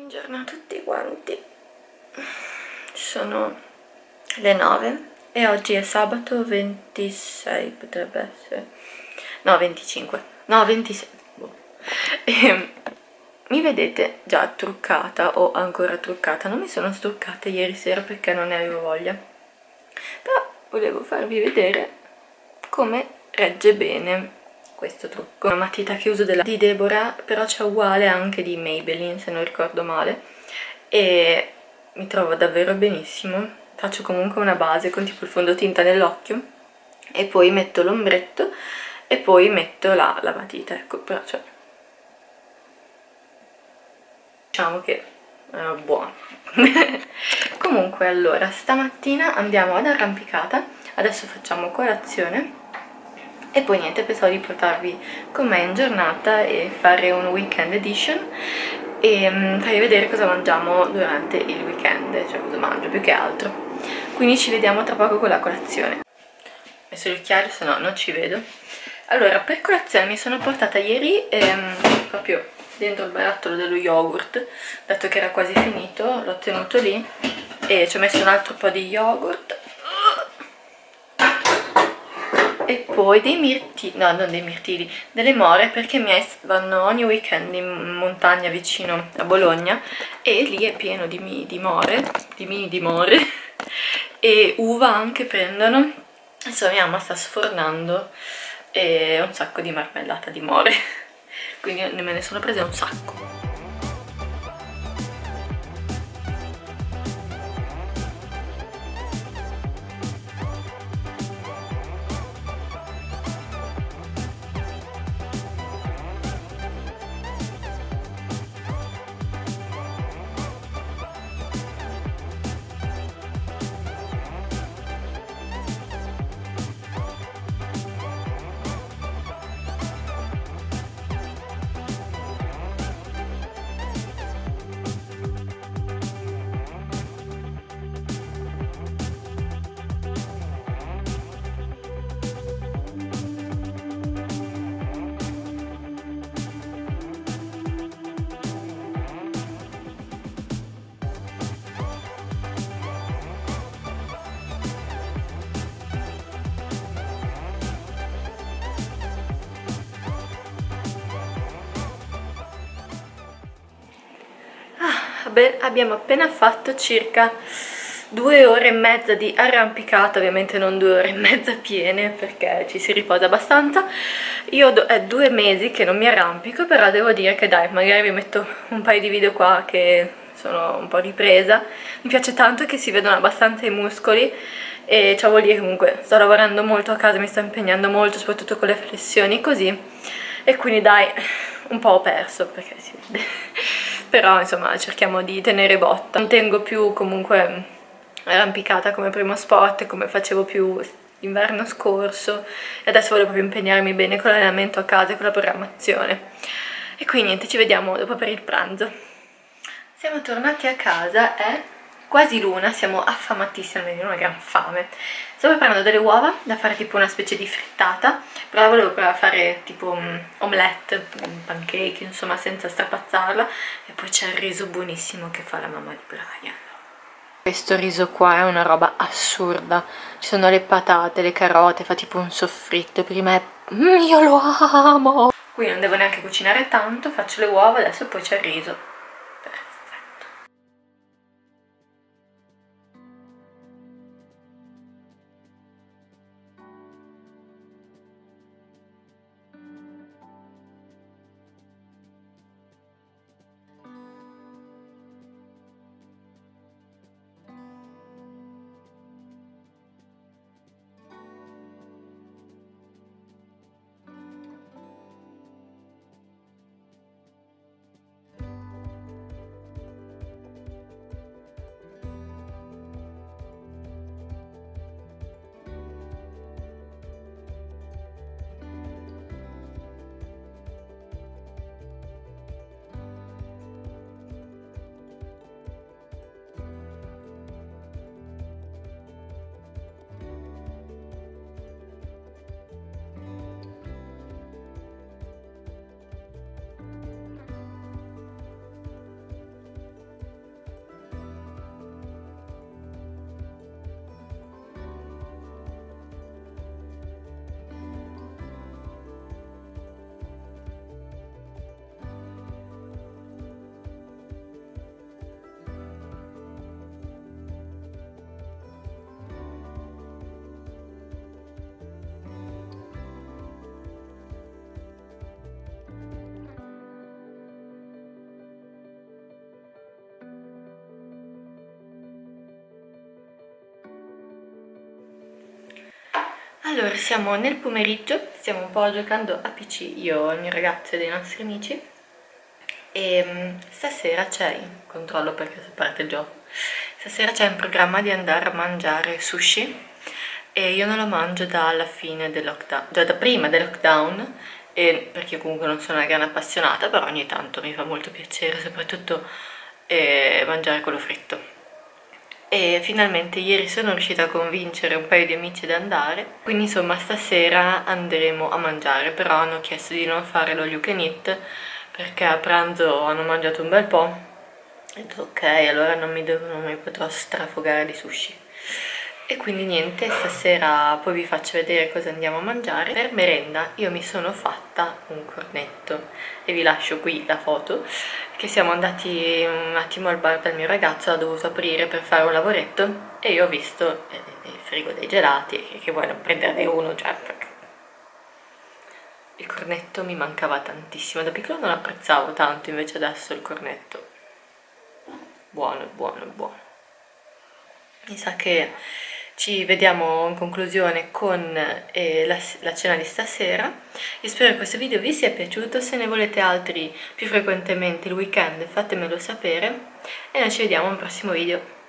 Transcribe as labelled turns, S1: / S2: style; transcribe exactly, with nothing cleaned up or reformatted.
S1: Buongiorno a tutti quanti, sono le nove e oggi è sabato ventisei, potrebbe essere, no venticinque, no ventisei, boh. E mi vedete già truccata o ancora truccata, non mi sono struccata ieri sera perché non ne avevo voglia, però volevo farvi vedere come regge bene questo trucco. Una matita che uso della, di Deborah, però c'è uguale anche di Maybelline se non ricordo male, e mi trovo davvero benissimo. Faccio comunque una base con tipo il fondotinta nell'occhio e poi metto l'ombretto e poi metto la, la matita, ecco, però cioè diciamo che è buono. Comunque allora stamattina andiamo ad arrampicata, adesso facciamo colazione e poi niente, pensavo di portarvi con me in giornata e fare un weekend edition e um, farvi vedere cosa mangiamo durante il weekend, cioè cosa mangio più che altro. Quindi ci vediamo tra poco con la colazione. Ho messo gli occhiali, se no non ci vedo. Allora, per colazione mi sono portata ieri ehm, proprio dentro il barattolo dello yogurt, dato che era quasi finito, l'ho tenuto lì e ci ho messo un altro po' di yogurt e poi dei mirtilli, no non dei mirtilli, delle more, perché i miei vanno ogni weekend in montagna vicino a Bologna e lì è pieno di, mi, di more, di mini di more e uva anche prendono. Adesso mia mamma sta sfornando e un sacco di marmellata di more, quindi me ne sono prese un sacco. Beh, abbiamo appena fatto circa due ore e mezza di arrampicata, ovviamente non due ore e mezza piene perché ci si riposa abbastanza. Io è due mesi che non mi arrampico, però devo dire che dai, magari vi metto un paio di video qua che sono un po' ripresa. Mi piace tanto che si vedono abbastanza i muscoli e ciò vuol dire che comunque sto lavorando molto a casa, mi sto impegnando molto, soprattutto con le flessioni così, e quindi dai, un po' ho perso perché si vede. Però insomma cerchiamo di tenere botta. Non tengo più comunque arrampicata come primo sport, come facevo più l'inverno scorso, e adesso voglio proprio impegnarmi bene con l'allenamento a casa e con la programmazione. E quindi niente, ci vediamo dopo per il pranzo. Siamo tornati a casa, è quasi l'una, siamo affamatissimi, abbiamo una gran fame. Sto preparando delle uova da fare tipo una specie di frittata, però volevo provare a fare tipo un omelette, un pancake, insomma senza strapazzarla, e poi c'è il riso buonissimo che fa la mamma di Brian. Questo riso qua è una roba assurda, ci sono le patate, le carote, fa tipo un soffritto, prima è... Mm, io lo amo! Qui non devo neanche cucinare tanto, faccio le uova adesso e poi c'è il riso. Allora, siamo nel pomeriggio, stiamo un po' giocando a P C, io, il mio ragazzo e dei nostri amici, e mm, stasera c'è, controllo perché si parte il gioco, stasera c'è in programma di andare a mangiare sushi, e io non lo mangio dalla fine del lockdown, già da prima del lockdown, e perché io comunque non sono una grande appassionata, però ogni tanto mi fa molto piacere, soprattutto eh, mangiare quello fritto. E finalmente ieri sono riuscita a convincere un paio di amici ad andare, quindi insomma stasera andremo a mangiare, però hanno chiesto di non fare lo you can eat perché a pranzo hanno mangiato un bel po'. Ho detto ok, allora non mi, devo, non mi potrò strafogare di sushi. E quindi niente, stasera poi vi faccio vedere cosa andiamo a mangiare. Per merenda io mi sono fatta un cornetto e vi lascio qui la foto, che siamo andati un attimo al bar del mio ragazzo, l'ha dovuto aprire per fare un lavoretto e io ho visto eh, nel frigo dei gelati e che vuoi non prenderne uno, cioè perché il cornetto mi mancava tantissimo, da piccolo non apprezzavo tanto, invece adesso il cornetto buono, buono, buono. Mi sa che ci vediamo in conclusione con eh, la, la cena di stasera. Io spero che questo video vi sia piaciuto, se ne volete altri più frequentemente il weekend fatemelo sapere e noi ci vediamo al prossimo video.